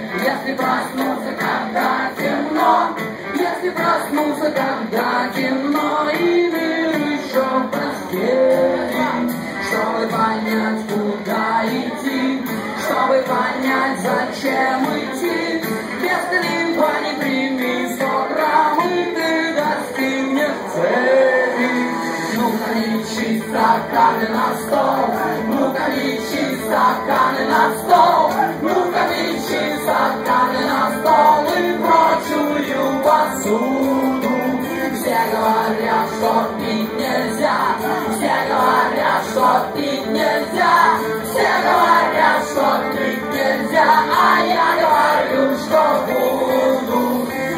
Если проснуться, когда темно, если проснуться, когда темно, и мир еще в постели, чтобы понять, куда идти, чтобы понять, зачем идти. Без колебаний прими 100 грамм, и ты достигнешь цели. Ну-ка, лечи стаканы на стол, ну-ка, лечи стаканы на стол, ну-ка, лечи стаканы на стол и прочую посуду. Все говорят, что пить нельзя, все говорят, что пить нельзя, все говорят, что пить нельзя, а я говорю, что буду.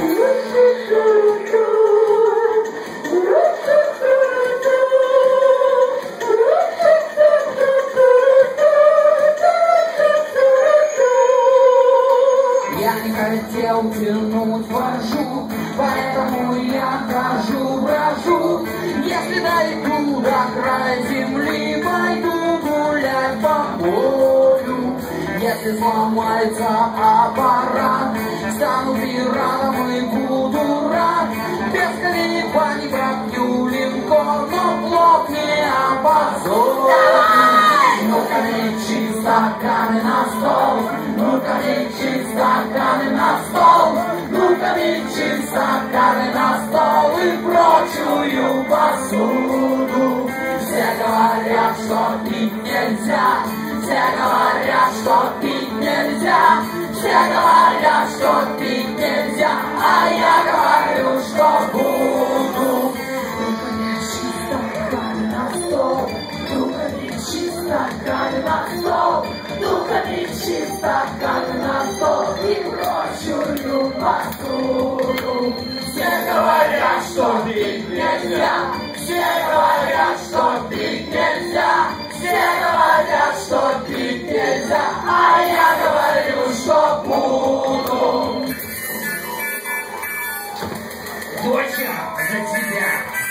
Я не хотел тянуть вожу, поэтому я брожу. Если дойду до края земли, пойду гулять по полю. Если сломается аппарат, стану пиратом и буду рад. Без колебаний пропью легко, но плохо не опозорю. Ну-ка, лечи стаканы на стол, ну-ка, лечи стаканы на стол, ну-ка, лечи стаканы на стол и прочую посуду. Все говорят, что пить нельзя, все говорят, что пить нельзя, все говорят, что пить нельзя, а я говорю, что буду. Ну-ка, лечи стаканы на стол, ну-ка, лечи стаканы на стол, ну-ка, лечи стаканы на стол и прочую посуду. Все говорят, что пить нельзя, все говорят, что пить нельзя, все говорят, что пить нельзя, а я говорю, что буду. Доча, за тебя!